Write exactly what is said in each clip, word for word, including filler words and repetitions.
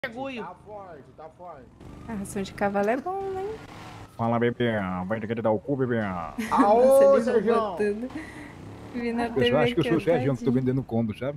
Mergulho. Tá forte, tá forte. A ração de cavalo é bom, né? Fala, bebê. Vai querer dar o cu, bebê. Aô, Nossa, ele roubou Sérgio! tudo. Vi na O pessoal T V acha que eu sou o aqui, Sérgio, que tô tadinho. vendendo combo, sabe?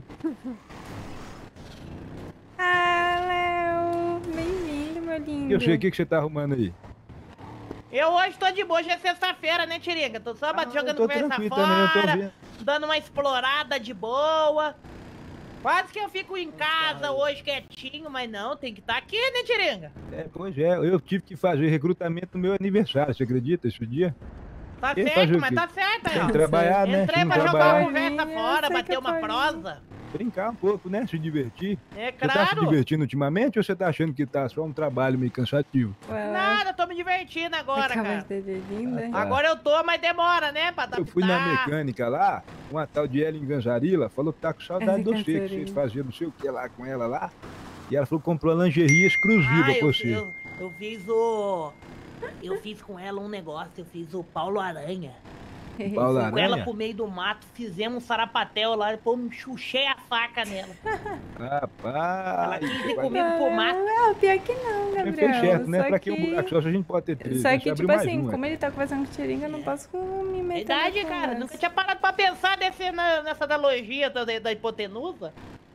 Ah, Léo! Bem-vindo, meu lindo. E eu sei o que, que você tá arrumando aí. Eu hoje tô de boa, hoje é sexta-feira, né, Tiringa? Tô só Ah, jogando eu tô conversa tranquilo também, eu tô fora, vendo. dando uma explorada de boa. Quase que eu fico em casa hoje quietinho, mas não, tem que estar aqui, né, Tiringa? É, pois é, eu tive que fazer recrutamento no meu aniversário, você acredita, esse dia? Tá E fazer certo, o mas quê? tá certo aí, Tem ó. que trabalhar, né? Se Entrei não pra jogar uma trabalhar, conversa Paulinho, fora, eu sei que bater é uma Paulinho. prosa. brincar um pouco, né? Se divertir. É Você tá se claro. divertindo ultimamente ou você tá achando que tá só um trabalho meio cansativo? Vai lá. Nada, tô me divertindo agora, A voz cara. dele é linda. Ah, tá. Agora eu tô, mas demora, né, pra adaptar. Eu fui na mecânica lá, uma tal de Ellen Ganzarilla falou que tá com saudade de você, que Ganzarilla. você fazia não sei o que lá com ela lá. E ela falou que comprou lingerie exclusiva Ah, pra eu, você. eu, eu fiz o... Eu fiz com ela um negócio, eu fiz o Paulo Aranha. Paulo Fui com ela Aranha? pro meio do mato, fizemos um sarapatel lá, depois me chuchei a faca nela. Ela Rapaz, quis ir vai- comigo pro mato. Não, pior que não, Você Gabriel. fez certo, né? Só Pra que o buraco só se a gente pode ter três? Só né? que, Você abriu tipo mais assim, um, como é. ele tá conversando com o Tiringa, eu não posso me meter na Verdade, cara, conversa. nunca tinha parado pra pensar desse, na- nessa analogia da, da hipotenusa.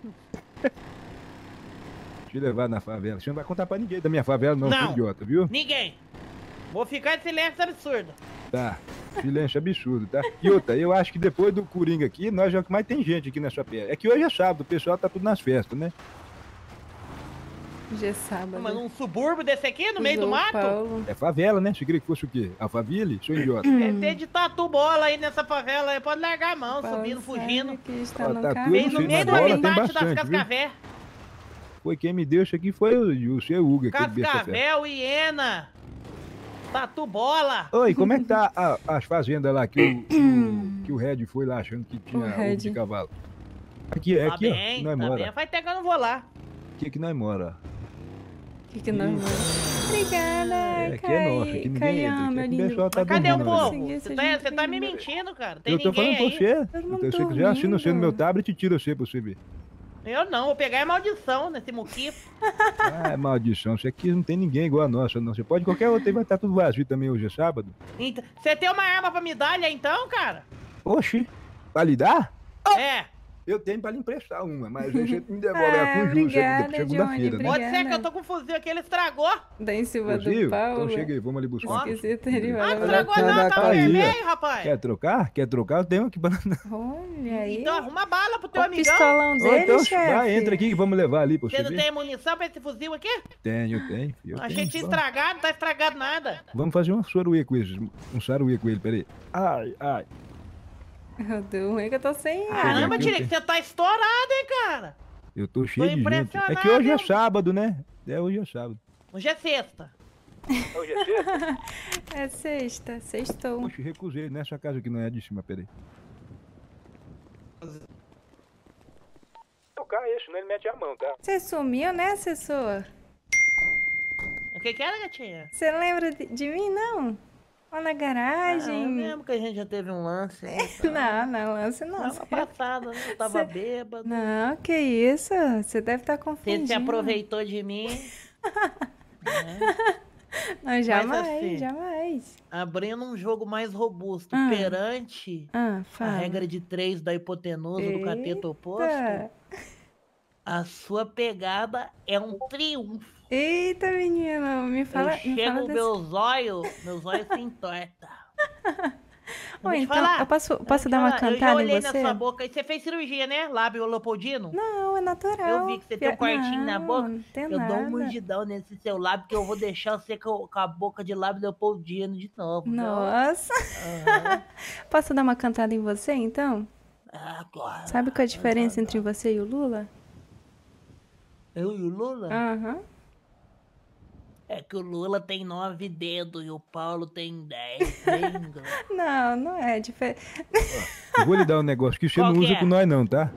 Te levar na favela. Você não vai contar pra ninguém da minha favela, não, Não. seu idiota, viu? Ninguém. Vou ficar em silêncio absurdo. Tá. Silêncio absurdo, tá? E outra, eu acho que depois do Coringa aqui, nós é o que mais tem gente aqui nessa pé. É que hoje é sábado, o pessoal tá tudo nas festas, né? Hoje é sábado. Mas num subúrbio desse aqui, no meio do Usou o mato? Paulo. É favela, né? Você queria que fosse o quê? Alphaville? Sou idiota. É ter de tatu bola aí nessa favela aí, pode largar a mão, Paulo subindo, sabe fugindo. que está Ó, no tá carro. tudo Veio no sei, meio mas do bola tem habitat das bastante, viu? Cascavel. Foi quem me deu isso aqui foi o, o seu Hugo, aquele besta fera. Cascavel, hiena. Tatu bola. Oi, como é que tá a- as fazendas lá que o, que o, que o Red foi lá achando que tinha ovo Red. de cavalo? Aqui, é Tá aqui, ó, bem, que nós tá mora. bem. Faz tempo que eu não vou lá. Aqui que nós mora. O que que nós vamos? Obrigada, É, aqui é nosso, aqui ninguém Caião, entra. Aqui meu é que o lindo. pessoal tá Mas cadê o dormindo, né? povo? Consegui, Você seja tá, muito você tá me bem-vindo. mentindo, cara. Tem Eu tô ninguém falando com aí. você. Todo mundo Então, se você quiser, assina você no meu dormindo. tablet e tira você pra você ver. Eu não, vou pegar a maldição nesse muquifo. Ah, é maldição. Isso aqui não tem ninguém igual a nossa, não. Você pode qualquer outra aí, vai estar tudo vazio também hoje é sábado. Então, você tem uma arma pra me dar ali então, cara? Oxi, pra lhe dar? É. Eu tenho pra lhe emprestar uma, mas aí você me devolve Ah, ela com juros obrigada, segunda-feira, Johnny, né? Pode ser que eu Obrigada. tô com o fuzil aqui, ele estragou. Dá em cima Fuzil? do Paulo. Então chega aí, vamos ali buscar um pouco. Esqueci, ele vai Ah, lá. estragou não, tá Aí, ó. vermelho, rapaz. Quer trocar? Quer trocar? Eu tenho aqui pra... Olha aí. Então arruma bala pro teu o amigão. pistolão Ô, dele, então, chefe. vai, entra aqui que vamos levar ali pra você Você não ver. tem munição pra esse fuzil aqui? Tenho, tenho. Eu Achei tenho. que tinha Vamos. estragado, não tá estragado nada. Vamos fazer um saruê com ele. Um saruê com ele, peraí. Ai, ai. Eu dou ruim que eu tô sem ar. Caramba, aqui, Tire, eu você tá estourado, hein, cara? Eu tô cheio de gente. É impressionado. que hoje é sábado, né? É, hoje é sábado. Hoje é sexta. Hoje é sexta? É sexta, sextou. Poxa, recusei nessa casa que não é de cima, peraí. Tocar isso, né? Ele mete a mão, tá? Você sumiu, né, assessor? O que que era, gatinha? Você lembra de, de mim, não? Lá na Ah, eu garagem. lembro que a gente já teve um lance. Né? Não, não, lance não. Semana passada, né? Eu tava Cê- bêbado. Não, que isso? Você deve estar Você confundindo. se aproveitou de mim, Não, jamais, assim- jamais. abrindo um jogo mais robusto Ah. perante Ah, a fala. regra de três da hipotenusa do cateto oposto. Eita. A sua pegada é um triunfo. Eita, menino, me fala, eu me chego, fala desse... meu zóio, meu zóio se entorta. Ô, Vou te então, falar, eu posso, vou posso te dar uma falar, cantada Eu em já olhei você? na sua boca e você fez cirurgia, né? Lábio leopoldino? Não, é natural. Eu vi que você tem um cortinho na Não, boca. Não tem Eu nada. dou um mordidão nesse seu lábio que eu vou deixar você com com a boca de lábio leopoldino de novo. viu? Nossa. Aham. Posso dar uma cantada em você, então? Ah, claro. Sabe qual é a diferença entre você e o Lula? Eu e o Lula? Aham. É que o Lula tem nove dedos e o Paulo tem dez. Lembra? Não, não é diferente. Eu vou lhe dar um negócio que você Qual não que usa é? com nós, não, tá?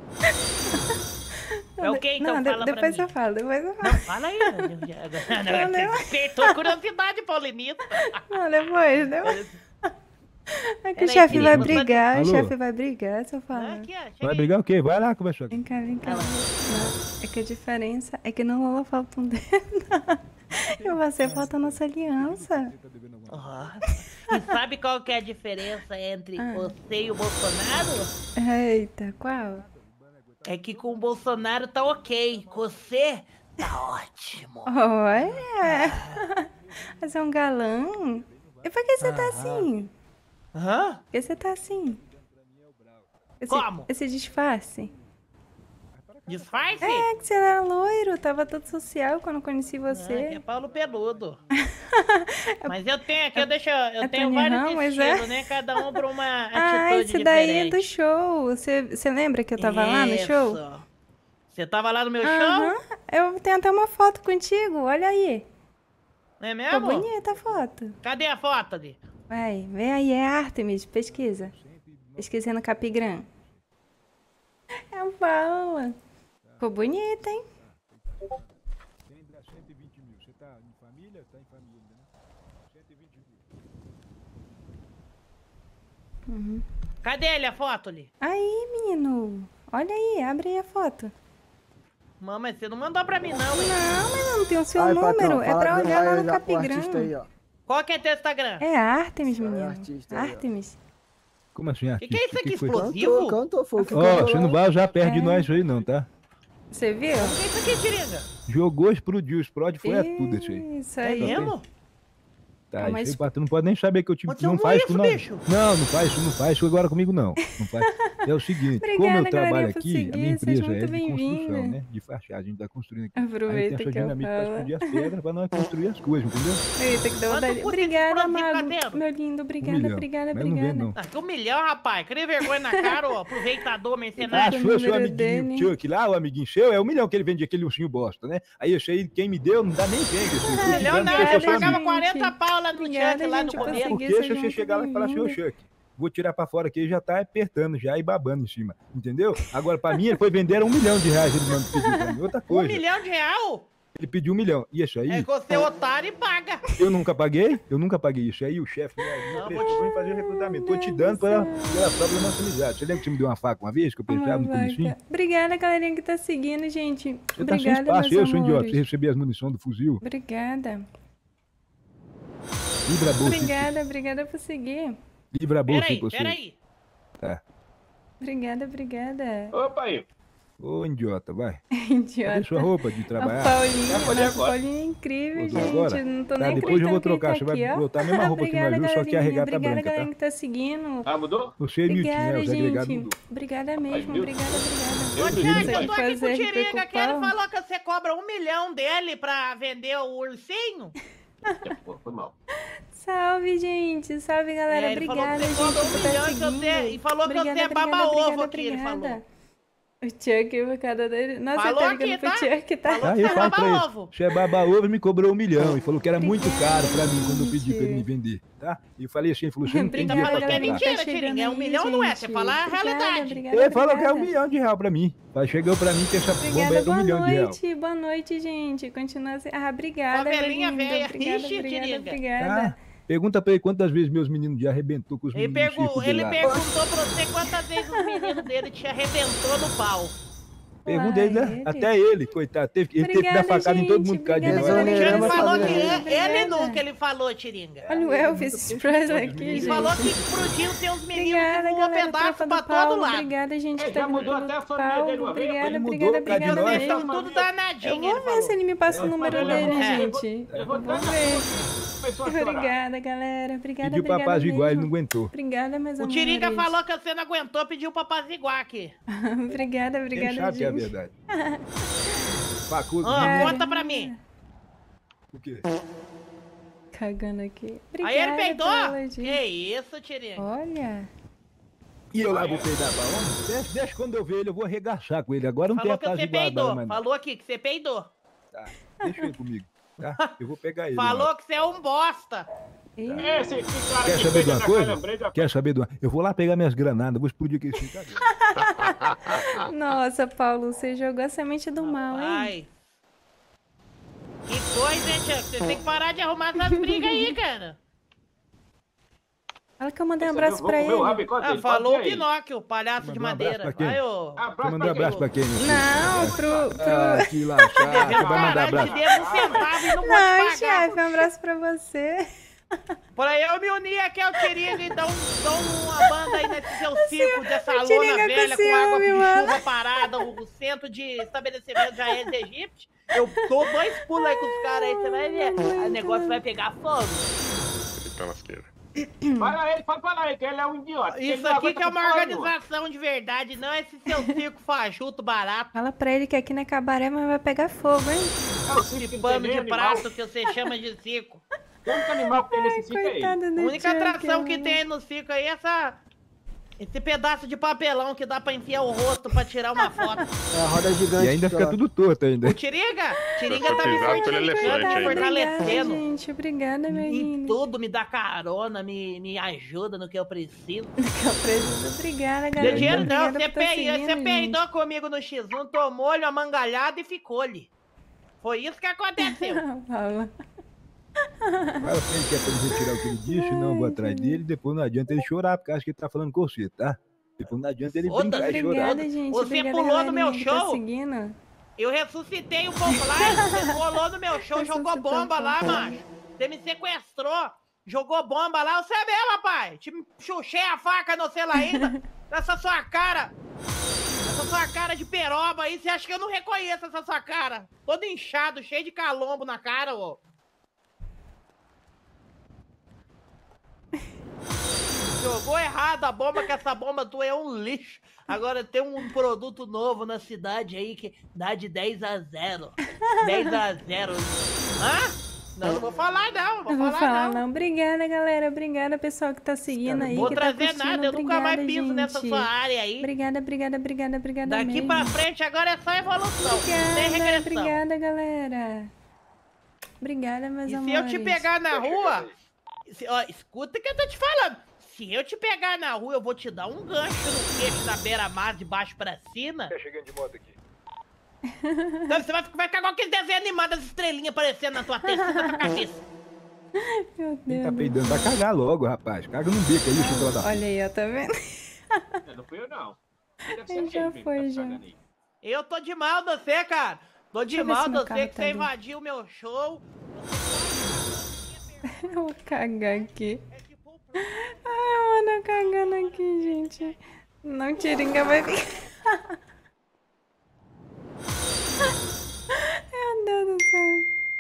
É o que então? Não, de- Fala pra depois mim. eu falo, depois eu falo. Não, fala aí. Não, Não, Despertou a curiosidade paulinista. Não, depois, depois. É que o Peraí, chefe querido, vai você vai- brigar, o Alô? chefe vai brigar, se eu Ah, falar. aqui, ó, Vai cheguei. brigar o quê? Vai lá conversar aqui. Vem cá, vem cá. Não, é que a diferença é que não rola falta um dedo. E você falta a nossa aliança. Ó. E sabe qual que é a diferença entre Ah. você e o Bolsonaro? Eita, qual? É que com o Bolsonaro tá ok, com você tá ótimo. Olha! Você é um galã? E por que você tá assim? Hã? Por que você tá assim? Esse, Como? Esse disfarce? Disfarce? É, que você era loiro, tava todo social quando eu conheci Ah, que você. é Paulo Peludo. Mas eu tenho aqui, eu deixo, eu é tenho Tony vários Ramos, é? estilos, né? Cada um pra uma atitude Ah, esse daí é diferente. do show. Você, você lembra que eu tava lá no show? Isso. Você tava lá no meu Aham, show? eu tenho até uma foto contigo, olha aí. Não é Ficou mesmo? bonita a foto. Cadê a foto ali? Vai, vem aí, é Artemis, pesquisa. Pesquisa no Capigram. É a Paula. Ficou bonita, hein? Quem dá cento e vinte mil? Você tá em família? Tá em família ainda, né? cento e vinte mil. Cadê ele, a foto ali? Aí, menino. Olha aí, abre aí a foto. Mamãe, você não mandou pra mim não, hein? Não, mas eu não tenho o seu Ai, número. patrão, É fala pra com olhar lá ele no já pro artista aí, Capigram. ó. Qual que é teu Instagram? É Artemis, É menino. artista aí, ó. Artemis. Como assim, Que artista? que é isso aqui, foi? explosivo? Cantou, cantou, foi o que Ó, cantou você lá. não vai usar perto de É. nós isso aí não, tá? Você viu? O que é isso aqui, Tiringa? Jogou, explodiu, explode, foi a tudo isso aí. Isso É aí. mesmo? Tá, Ah, mas- isso aí, patrão, não pode nem saber que eu te Aconteceu não muito faz isso, com nós. bicho. Não, não faz isso, não faz isso agora comigo não. Não faz. É o seguinte, como Obrigada, eu trabalho galerinha, por aqui, a seguir, minha seja empresa é muito de construção, bem-vinda. né? De fachada, a gente tá construindo aqui. Aí tem Aproveita essa que eu dinamite pra falo. explodir as pedras pra nós construir as coisas, entendeu? Eita, que deu Quanto vontade. custa Obrigada, esse explosivo Mago. caseiro? Meu lindo, obrigada, Um milhão. obrigada, Mas eu não vendo, obrigada. não. Ah, que um milhão, rapaz. Cria vergonha na cara, ó. Aproveitador, Ah, mercenário. o foi o seu número amiguinho dele. Chuck lá, o amiguinho seu, é um milhão que ele vende aquele ursinho bosta, né? Aí esse aí, quem me deu, não dá nem venda. Esse Um ursinho, milhão grande, não, porque eu eu sou seu pagava amigo. quarenta pau lá no Obrigada, Chuck, lá no gente, eu começo. consegui. Porque se seja você muito chegar lá e falar assim, ô bem-vinda. Chuck, vou tirar pra fora aqui, ele já tá apertando já e babando em cima, entendeu? Agora, pra mim, ele foi vender um milhão de reais, ele não pediu pra mim. Outra Um coisa, milhão de real? ele pediu um milhão. E isso aí, É que você é otário e paga. eu nunca paguei, eu nunca paguei isso aí, o chefe me Não, me vou prestou pra mim fazer o recrutamento. Tô te dando pela, pela própria nossa amizade. Você lembra que você me deu uma faca uma vez, que eu Uma pensava no comecinho? vaca. Obrigada, galerinha que tá seguindo, gente. Você tá sem Obrigada, espaço, meus eu sou idiota. Você amores. recebeu as munições do fuzil. Obrigada. Livra a bolsa. Obrigada, obrigada por seguir. Livra a bolsa aí Peraí, pra você. peraí. Tá. Obrigada, obrigada. Opa aí. Ô, idiota, vai. Idiota. Cadê sua roupa de A trabalhar? Paulinha, Já falei nossa, agora. Paulinha é incrível, Usou gente. agora? Não tô Tá, nem depois eu vou acreditando que ele trocar. tá Você vai aqui, ó. botar a mesma roupa que nós Obrigada, viu, só que a galerinha. regata Obrigada, branca, galerinha tá? que tá seguindo. Ah, mudou? Você e Milton, né? Obrigada, Os agregados gente. mudou. Obrigada mesmo, viu? obrigada, obrigada. Eu Ô, duvido, Tiago, eu pai. tô aqui com o Fazer Tiringa que ele recupar. falou que você cobra um milhão dele pra vender o ursinho. É, pô, foi mal. Salve, gente. Salve, galera. É, ele falou obrigada, que gente, você cobra um por estar milhão e que seguindo. você- e falou que obrigada, você é obrigada, baba-ovo obrigada, aqui, ele obrigada. falou. O Chuck, por causa dele. Nossa, Falou tá ligando aqui, pro tá? Chuck, tá? Falou Ah, que eu você é falo pra baba-ovo. ele. Você é baba-ovo e me cobrou um milhão. E falou que era muito Obrigada, caro pra mim quando eu pedi gente. pra ele me vender, tá? E eu falei assim, ele falou, você não tem Obrigada, dinheiro pra falando que é galerinha comprar. que tá mentira, chegando Tiringa, é um aí, milhão, não é? gente. Você fala a Obrigada, realidade. obrigada, Ele falou que é um obrigada. milhão de real pra mim. Mas chegou pra mim que essa bomba Obrigada, é de um boa milhão de real. noite, boa noite, gente. Continua assim. Ah, obrigada, Ó, meu velhinha lindo. véia. Obrigada, Ixi, obrigada, Tiringa. obrigada. Tá? Pergunta pra ele quantas vezes meus meninos já arrebentou com os Ele, meninos do pergu- circo dele ele lá. perguntou pra você quantas vezes os meninos dele te arrebentou no pau. Pergunta Uai, ele, né? ele? Até ele, coitado. Teve, que- ele teve que dar Obrigada, facada em todo gente, mundo por causa de obrigada, nós. Ele Exonerando a falou que família. ele, ele Obrigada. nunca ele falou, Tiringa. Olha o Elvis Presley aqui, Ele gente. falou que explodiu seus meninos e Obrigada, voou galera, pedaço tropa pra do Paulo. todo lado. Obrigada, gente, É, que tá já vindo mudou do até a família Paulo. dele uma vez, Obrigada, ele mudou obrigada, por causa de obrigada nós. Eles mesmo. estão tudo danadinhos, Eu vou ele ver se falou. ele me passa o número falou, dele, é. gente. Eu vou Eu vou dar ver. Começou a chorar. Obrigada, galera. Obrigada, Pediu pra obrigada apaziguar, ele não mesmo. aguentou. Obrigada, meus O amores. Tiringa falou que você não aguentou, pediu pra apaziguar aqui. Obrigada, Ele obrigada, sabe que é a gente. verdade. Facundo, Ó, menino, conta pra mim. o quê? Cagando aqui. Obrigada, Aí ele peidou? Paula, gente. Que isso, Tiringa? Olha. E eu lá vou peidar pra onde? Deixa, deixa quando eu ver ele, eu vou arregaçar com ele. Agora não Falou tem que você apaziguar peidou. mais não. Falou aqui que você peidou. Tá, deixa ele comigo, tá? Eu vou pegar ele. Falou lá. que você é um bosta. Ih, É, esse, esse cara Quer que saber de beija uma na coisa? calhambreza, Quer saber de uma... Eu vou lá pegar minhas granadas, vou explodir aquele cinco. Nossa, Paulo, você jogou a semente do mal, hein? Ai. Que coisa, hein, Chuck? Você tem que parar de arrumar essas brigas aí, cara. Fala que eu mandei um Você abraço viu? pra Vou comer o ele. rabicó Ah, dele, falou o pode ir aí. Pinóquio, o palhaço de Mandou um abraço madeira. pra quem? Vai, ô. Abraço Você mandou pra abraço pra quem? meu filho? Não, pro... pro... Ah, que laxado. Você vai mandar Caralho, abraço. te devo um centavo e não vou Não, te pagar. chefe, um abraço pra você. Pra eu me unir aqui ao Tiringa e dar, um, dar uma banda aí nesse seu circo dessa lona Tiringa com velha com água ciúme, de mano. chuva parada, o centro de estabelecimento já é egípcio. Eu dou dois pulos aí com os caras aí, você vai ver. O negócio vai pegar fogo. Fala ele, fala pra ele, que ele é um idiota. que ele Isso não aqui aguenta que é uma porra nenhuma. organização de verdade, não esse seu circo fajuto barato. Fala pra ele que aqui não é cabaré, mas vai pegar fogo, hein? É o circo Esse que pano tem de animal. prato que você chama de circo. O único animal que tem nesse circo é ele. Coitado do A única Chuck, atração que mano. tem aí no circo aí é essa... Esse pedaço de papelão que dá pra enfiar o rosto pra tirar uma foto. É a roda gigante. E ainda que fica ela- tudo torto ainda. O Tiringa, Tiringa tá me pesado pelo fortificando, elefante me aí. Obrigada, fortalecendo. gente. Obrigada, meu Em lindo. tudo, me dá carona, me, me ajuda no que eu preciso. Que eu preciso. Obrigada, Deu galera. dinheiro não, Obrigada você, por tá pe... seguindo, você gente. peidou comigo no X um, tomou-lhe uma mangalhada e ficou-lhe. Foi isso que aconteceu. Fala. Fala pra ele que é pra ele retirar o que ele disse, senão eu vou atrás dele. Depois não adianta ele chorar, porque acha que ele tá falando com você, tá? Depois não adianta ele Foda-se. brincar e chorar. Obrigada, gente. Você Obrigada, pulou no meu galerinha que tá show? seguindo. Eu ressuscitei o Pomfly, você colou no meu show, jogou bomba lá, macho. Você me sequestrou, jogou bomba lá, você mesmo, rapaz. Te chuchei a faca no sei lá ainda. Nessa sua cara. Essa sua cara de peroba aí, você acha que eu não reconheço essa sua cara? Todo inchado, cheio de calombo na cara, ô. Jogou errado a bomba, que essa bomba tua é um lixo. Agora tem um produto novo na cidade aí que dá de dez a zero. dez a zero. Hã? Não, não vou falar não, vou Não vou falar, falar, não. não. Obrigada, galera. Obrigada, pessoal que tá seguindo aí. Vou que tá trazer curtindo. nada, eu nunca mais Obrigada, piso gente. nessa sua área aí. Obrigada, obrigada, obrigada, obrigada Daqui mesmo. pra frente agora é só evolução, sem Obrigada, regressão. obrigada, galera. Obrigada, meus E se amores. eu te pegar na rua, se- ó, escuta o que eu tô te falando. Se eu te pegar na rua, eu vou te dar um gancho no queixo da beira-mar de baixo pra cima. Tá chegando de moto aqui. Então você vai, vai ficar igual aquele desenho animado das estrelinhas aparecendo na tua testa, na tua cabeça. Meu Quem tá Deus. peidando? Vai cagar logo, rapaz. Caga num bico aí, seu filho da... Olha aí, ó, tá vendo? É, Não fui eu, não. Deve ser Ele ele já mesmo que foi, tá já. cagando aí. Eu tô de mal de você, cara. Tô de Deixa eu ver mal se de meu você carro que tá você ali. invadiu o meu show. Eu vou cagar aqui. É tipo, Ai, mano, eu cagando aqui, gente. Não, Tiringa vai ficar. Meu Deus do céu.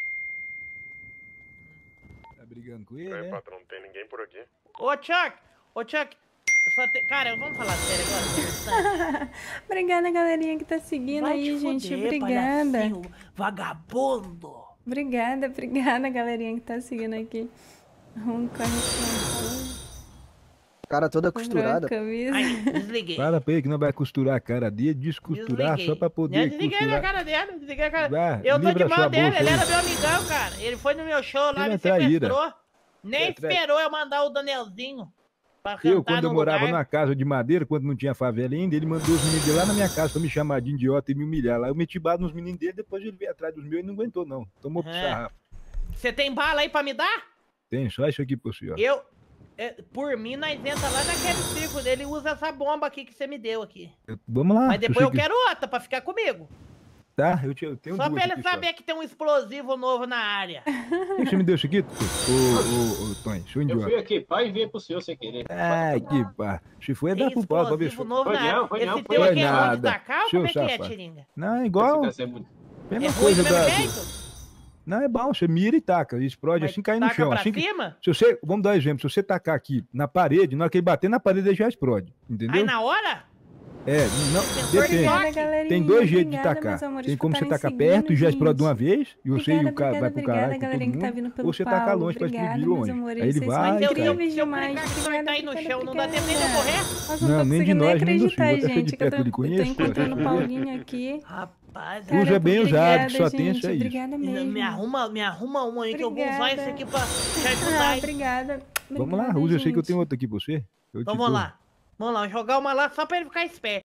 Tá brigando com ele, É, né? patrão, não tem ninguém por aqui. Ô, Chuck! Ô, Chuck! eu Só te... Cara, vamos falar sério agora. Obrigada, galerinha que tá seguindo Vai aí, te gente. fuder, Obrigada. palhacinho Vagabundo! Obrigada, obrigada, galerinha que tá seguindo aqui. Um corre Cara toda com costurada. camisa. Ai, desliguei. Fala pra ele que não vai costurar a cara dele, descosturar Desliguei. só pra Eu poder desliguei costurar. a cara dele, desliguei a cara Vai, Eu tô de livra mal sua dele, bolsa ele aí. era meu amigão, cara. Ele foi no meu show lá, Ele me é traíra. sequestrou. Nem Ele é traíra. esperou eu mandar o Danielzinho pra cantar Eu, quando no eu morava lugar. numa casa de madeira, quando não tinha favela ainda, ele mandou os meninos dele lá na minha casa pra me chamar de idiota e me humilhar lá. Eu meti bala nos meninos dele, depois ele veio atrás dos meus e não aguentou, não. Tomou pro É. sarrafo. Você tem bala aí pra me dar? Tem, só isso aqui pro senhor. Eu, é, por mim, nós entra lá naquele circo dele e usa essa bomba aqui que você me deu aqui. Eu- Vamos lá. Mas se depois você eu quero outra pra ficar comigo. Tá, eu, te, eu tenho Só duas pra ele aqui saber que tem um explosivo novo na área. Só. Quem que você me deu isso aqui, ô, ô, ô, Tony? Seu Eu idiota. fui aqui, pai, e veio pro senhor sem querer. Ai, que pá. Se for, é Tem dar pro pau pra ver se explosivo for. novo Foi na área. não, foi não, Esse foi teu aqui é nada. ruim de tacar ou Seu como é que é, safado. Tiringa? Não, é igual. Deve ser muito- Mesma É ruim do coisa mesmo da. jeito? Não, é bom, você mira e taca. Explode Mas assim, cai no taca chão. pra Assim que... cima? Se você, vamos dar um exemplo, se você tacar aqui na parede, na hora que ele bater na parede, ele já explode. Entendeu? Aí na hora? É, não, Sensor de depende. toque. Obrigada, galerinha. Tem dois jeitos de Obrigada, tacar. meus amores, Tem por como você estarem tacar seguindo, perto e já explode de uma gente. vez, e você Obrigada, e o cara vai obrigada, pro caralho obrigada, com todo galerinha que tá mundo. vindo pelo Ou você pau. taca longe pra Obrigada, explodir meus longe. amores, Aí ele vocês são vai, Mas se eu, cara. incríveis se eu demais. clicar que o senhor Obrigada, tá aí no obrigada, chão, não dá tempo nem de eu obrigada. correr? Nossa, Não, não tô nem de conseguindo nós, nem do acreditar, senhor. Até gente, de que eu perto ele tô, conhece, tô encontrando o cara. Paulinho aqui. Rapaz, Usa Cara, bem usado, obrigada, que só tem gente, isso aí. Obrigada mesmo. me arruma, me arruma um aí que eu vou usar Obrigada. esse aqui pra te Ah, ajudar. hein? obrigada. Vamos lá, Obrigada, usa esse aí que eu gente. tenho outro aqui pra você. Eu te Então vamos dou. lá. Vamos lá, jogar uma lá só pra ele ficar esperto.